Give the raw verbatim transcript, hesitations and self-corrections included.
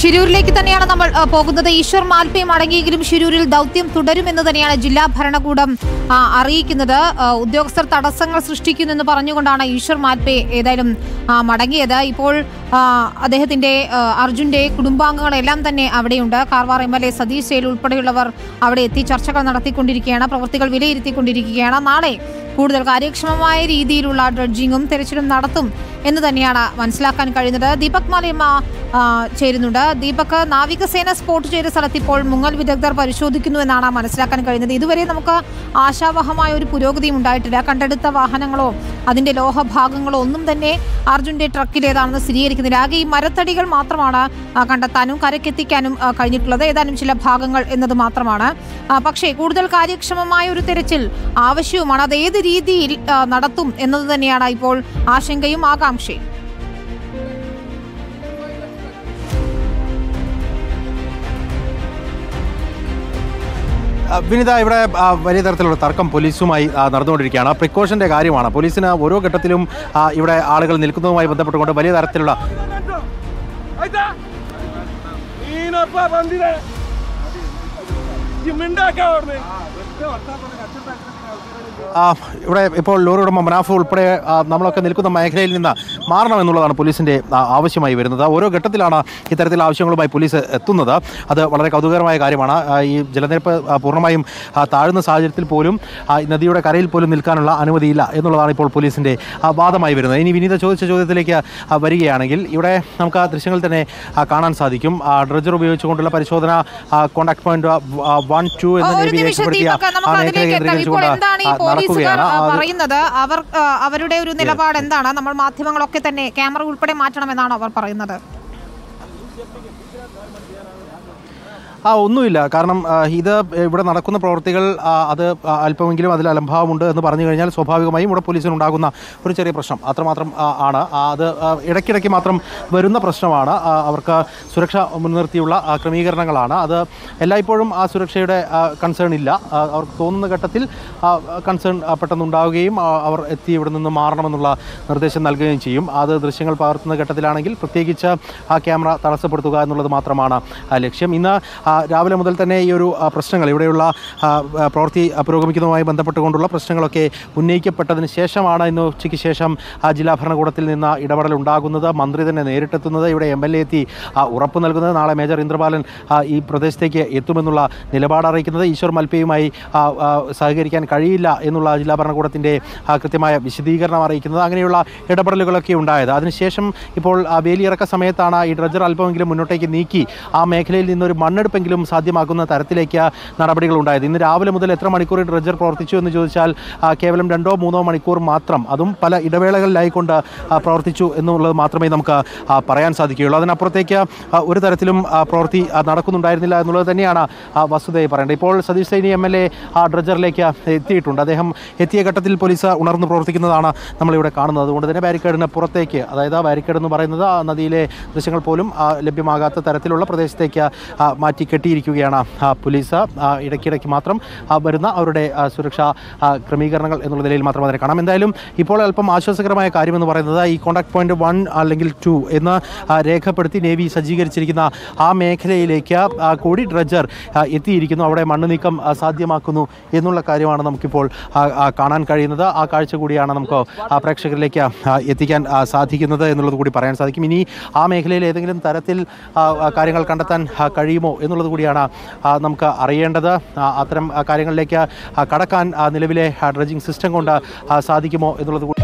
ഷിരൂരിലേക്ക് തന്നെയാണ് നമ്മൾ പോകുന്നത്. ഈശ്വർ മാൽപേ മടങ്ങിയെങ്കിലും ഷിരൂരിൽ ദൗത്യം തുടരുമെന്ന് തന്നെയാണ് ജില്ലാ ഭരണകൂടം അറിയിക്കുന്നത്. ഉദ്യോഗസ്ഥർ തടസ്സങ്ങൾ സൃഷ്ടിക്കുന്നെന്ന് പറഞ്ഞുകൊണ്ടാണ് ഈശ്വർ മാൽപേ ഏതായാലും മടങ്ങിയത്. ഇപ്പോൾ അദ്ദേഹത്തിന്റെ അർജുന്റെ കുടുംബാംഗങ്ങളെല്ലാം തന്നെ അവിടെയുണ്ട്. Karwar M L A Satish ജയിൽ ഉൾപ്പെടെയുള്ളവർ അവിടെ എത്തി ചർച്ചകൾ നടത്തിക്കൊണ്ടിരിക്കുകയാണ്, പ്രവൃത്തികൾ വിലയിരുത്തിക്കൊണ്ടിരിക്കുകയാണ്. നാളെ കൂടുതൽ കാര്യക്ഷമമായ രീതിയിലുള്ള ഡ്രഡ്ജിങ്ങും തെരച്ചിലും നടത്തും എന്ന് തന്നെയാണ് മനസ്സിലാക്കാൻ കഴിയുന്നത്. ദീപക് മാലിയമ്മ ചേരുന്നുണ്ട്. ദീപക്, നാവികസേന സ്പോട്ട് ചെയ്ത സ്ഥലത്ത് ഇപ്പോൾ മുങ്ങൽ വിദഗ്ധർ പരിശോധിക്കുന്നു എന്നാണ് മനസ്സിലാക്കാൻ കഴിയുന്നത്. ഇതുവരെ നമുക്ക് ആശാവഹമായ ഒരു പുരോഗതിയും ഉണ്ടായിട്ടില്ല. കണ്ടെടുത്ത വാഹനങ്ങളോ അതിന്റെ ലോഹഭാഗങ്ങളോ ഒന്നും തന്നെ അർജുന്റെ ട്രക്കിലേതാണെന്ന് സ്ഥിരീകരിക്കുന്നില്ല. ആകെ ഈ മരത്തടികൾ മാത്രമാണ് കണ്ടെത്താനും കരക്കെത്തിക്കാനും കഴിഞ്ഞിട്ടുള്ളത്, ഏതാനും ചില ഭാഗങ്ങൾ എന്നത് മാത്രമാണ്. പക്ഷേ കൂടുതൽ കാര്യക്ഷമമായ ഒരു തെരച്ചിൽ ആവശ്യവുമാണ്. അത് ഏത് രീതിയിൽ നടത്തും എന്നത് തന്നെയാണ് ഇപ്പോൾ ആശങ്കയും ആകാംക്ഷയും. വിനിത, ഇവിടെ വലിയ തരത്തിലുള്ള തർക്കം പോലീസുമായി നടന്നുകൊണ്ടിരിക്കുകയാണ്. പ്രിക്കോഷന്റെ കാര്യമാണ്. പോലീസിന് ഓരോ ഘട്ടത്തിലും ഇവിടെ ആളുകൾ നിൽക്കുന്നതുമായി ബന്ധപ്പെട്ടുകൊണ്ട് വലിയ തരത്തിലുള്ള ഇവിടെ ഇപ്പോൾ ലോറി ഉടമ മനാഫ് ഉൾപ്പെടെ നമ്മളൊക്കെ നിൽക്കുന്ന മേഖലയിൽ നിന്ന് മാറണമെന്നുള്ളതാണ് പോലീസിൻ്റെ ആവശ്യമായി വരുന്നത്. ഓരോ ഘട്ടത്തിലാണ് ഇത്തരത്തിലുള്ള ആവശ്യങ്ങളുമായി പോലീസ് എത്തുന്നത്. അത് വളരെ കൗതുകകരമായ കാര്യമാണ്. ഈ ജലനിരപ്പ് പൂർണ്ണമായും താഴുന്ന സാഹചര്യത്തിൽ പോലും നദിയുടെ കരയിൽ പോലും നിൽക്കാനുള്ള അനുമതിയില്ല എന്നുള്ളതാണ് ഇപ്പോൾ പോലീസിൻ്റെ വാദമായി വരുന്നത്. ഇനി വിനീത ചോദിച്ച ചോദ്യത്തിലേക്ക് വരികയാണെങ്കിൽ ഇവിടെ നമുക്ക് ആ ദൃശ്യങ്ങൾ തന്നെ കാണാൻ സാധിക്കും. ഡ്രഡ്ജർ ഉപയോഗിച്ചുകൊണ്ടുള്ള പരിശോധന കോൺടാക്ട് പോയിന്റ് വൺ ടു എന്ന രേഖപ്പെടുത്തിയ ആ മേഖല കേന്ദ്രീകരിച്ചുകൊണ്ട് പറയുന്നത്. അവർ അവരുടെ ഒരു നിലപാട് എന്താണ്? നമ്മൾ മാധ്യമങ്ങളൊക്കെ തന്നെ ക്യാമറ ഉൾപ്പെടെ മാറ്റണമെന്നാണ് അവർ പറയുന്നത്. ആ ഒന്നുമില്ല. കാരണം ഇത് ഇവിടെ നടക്കുന്ന പ്രവൃത്തികൾ അത് അല്പമെങ്കിലും അതിൽ അലംഭാവമുണ്ട് എന്ന് പറഞ്ഞു കഴിഞ്ഞാൽ സ്വാഭാവികമായും ഇവിടെ പോലീസിനുണ്ടാകുന്ന ഒരു ചെറിയ പ്രശ്നം അത്രമാത്രം ആണ്. അത് ഇടയ്ക്കിടയ്ക്ക് മാത്രം വരുന്ന പ്രശ്നമാണ്. അവർക്ക് സുരക്ഷ മുൻനിർത്തിയുള്ള ക്രമീകരണങ്ങളാണ്. അത് എല്ലായ്പ്പോഴും ആ സുരക്ഷയുടെ കൺസേൺ ഇല്ല. അവർക്ക് തോന്നുന്ന ഘട്ടത്തിൽ കൺസേൺ പെട്ടെന്നുണ്ടാവുകയും അവർ എത്തി ഇവിടെ നിന്ന് മാറണമെന്നുള്ള നിർദ്ദേശം നൽകുകയും ചെയ്യും. അത് ദൃശ്യങ്ങൾ പകർത്തുന്ന ഘട്ടത്തിലാണെങ്കിൽ പ്രത്യേകിച്ച് ആ ക്യാമറ തടസ്സപ്പെടുത്തുക എന്നുള്ളത് മാത്രമാണ് ലക്ഷ്യം. ഇന്ന് രാവിലെ മുതൽ തന്നെ ഈ ഒരു പ്രശ്നങ്ങൾ ഇവിടെയുള്ള പ്രവൃത്തി പുരോഗമിക്കുന്നതുമായി ബന്ധപ്പെട്ടുകൊണ്ടുള്ള പ്രശ്നങ്ങളൊക്കെ ഉന്നയിക്കപ്പെട്ടതിന് ശേഷമാണ് ഇന്ന് ഉച്ചയ്ക്ക് ശേഷം ജില്ലാ ഭരണകൂടത്തിൽ നിന്ന് ഇടപെടൽ ഉണ്ടാകുന്നത്. മന്ത്രി തന്നെ നേരിട്ടെത്തുന്നത്, ഇവിടെ എം എൽ എ എത്തി ഉറപ്പ് നൽകുന്നത്, നാളെ മേജർ ഇന്ദ്രപാലൻ ഈ പ്രദേശത്തേക്ക് എത്തുമെന്നുള്ള നിലപാട് അറിയിക്കുന്നത്, ഈശ്വർ മൽപേയുമായി സഹകരിക്കാൻ കഴിയില്ല എന്നുള്ള ജില്ലാ ഭരണകൂടത്തിൻ്റെ കൃത്യമായ വിശദീകരണം അറിയിക്കുന്നത്, അങ്ങനെയുള്ള ഇടപെടലുകളൊക്കെ ഉണ്ടായത്. അതിനുശേഷം ഇപ്പോൾ വേലിയിറക്ക സമയത്താണ് ഈ ഡ്രഡ്ജർ അല്പമെങ്കിലും മുന്നോട്ടേക്ക് നീക്കി ആ മേഖലയിൽ നിന്നൊരു മണ്ണെടുപ്പ് െങ്കിലും സാധ്യമാക്കുന്ന തരത്തിലേക്ക് നടപടികൾ ഉണ്ടായത്. ഇന്ന് രാവിലെ മുതൽ എത്ര മണിക്കൂർ ഡ്രഡ്ജർ പ്രവർത്തിച്ചു എന്ന് ചോദിച്ചാൽ കേവലം രണ്ടോ മൂന്നോ മണിക്കൂർ മാത്രം, അതും പല ഇടവേളകളിലായിക്കൊണ്ട് പ്രവർത്തിച്ചു എന്നുള്ളത് മാത്രമേ നമുക്ക് പറയാൻ സാധിക്കുകയുള്ളൂ. അതിനപ്പുറത്തേക്ക് ഒരു തരത്തിലും പ്രവൃത്തി നടക്കുന്നുണ്ടായിരുന്നില്ല എന്നുള്ളത് തന്നെയാണ് വസ്തുതയെ പറയേണ്ടത്. ഇപ്പോൾ Satish Saini M L A ആ ഡ്രഡ്ജറിലേക്ക് എത്തിയിട്ടുണ്ട്. അദ്ദേഹം എത്തിയ ഘട്ടത്തിൽ പോലീസ് ഉണർന്നു പ്രവർത്തിക്കുന്നതാണ് നമ്മളിവിടെ കാണുന്നത്. അതുകൊണ്ട് തന്നെ ബാരിക്കേഡിന് പുറത്തേക്ക്, അതായത് ബാരിക്കേഡ് എന്ന് പറയുന്നത് നദിയിലെ ദൃശ്യങ്ങൾ പോലും ലഭ്യമാകാത്ത തരത്തിലുള്ള പ്രദേശത്തേക്ക് മാറ്റി കെട്ടിയിരിക്കുകയാണ് പോലീസ്. ഇടയ്ക്കിടയ്ക്ക് മാത്രം വരുന്ന അവരുടെ സുരക്ഷാ ക്രമീകരണങ്ങൾ എന്നുള്ള നിലയിൽ മാത്രം അതിനെ കാണാം. എന്തായാലും ഇപ്പോൾ അല്പം ആശ്വാസകരമായ കാര്യമെന്ന് പറയുന്നത് ഈ കോൺടാക്ട് പോയിന്റ് വൺ അല്ലെങ്കിൽ ടു എന്ന് രേഖപ്പെടുത്തി നേവി സജ്ജീകരിച്ചിരിക്കുന്ന ആ മേഖലയിലേക്ക് കൂടി ഡ്രഡ്ജർ എത്തിയിരിക്കുന്നു. അവിടെ മണ്ണ് നീക്കം സാധ്യമാക്കുന്നു എന്നുള്ള കാര്യമാണ് നമുക്കിപ്പോൾ കാണാൻ കഴിയുന്നത്. ആ കാഴ്ച കൂടിയാണ് നമുക്ക് പ്രേക്ഷകരിലേക്ക് എത്തിക്കാൻ സാധിക്കുന്നത് എന്നുള്ളത് കൂടി പറയാൻ സാധിക്കും. ഇനി ആ മേഖലയിൽ ഏതെങ്കിലും തരത്തിൽ കാര്യങ്ങൾ കണ്ടെത്താൻ കഴിയുമോ എന്നുള്ളത് കൂടിയാണ് നമുക്ക് അറിയേണ്ടത്. അത്തരം കാര്യങ്ങളിലേക്ക് കടക്കാൻ നിലവിലെ ഡ്രഡ്ജിംഗ് സിസ്റ്റം കൊണ്ട് സാധിക്കുമോ എന്നുള്ളത് കൂടി